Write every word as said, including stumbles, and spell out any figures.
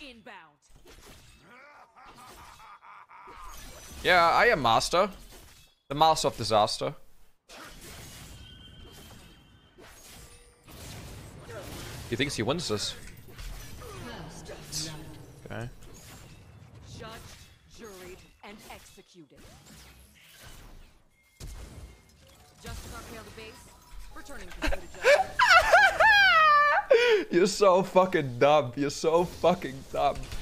Inbound. Yeah, I am master. The master of disaster. He thinks he wins this. Okay. Judged, juried, and executed. Justice R P L the base. Returning to the judgment. You're so fucking dumb. You're so fucking dumb.